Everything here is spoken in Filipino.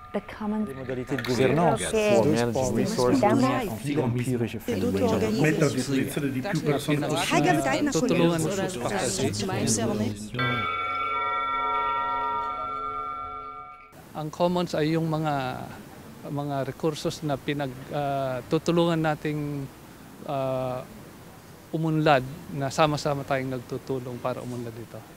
the common Des modalités de gouvernance pour manage resources empirige Mette a disposizione di più persone possibile. Tutulungan ang commons ay yung mga rekursos na tutulungan nating umunlad na sama-sama tayong nagtutulong para umunlad dito.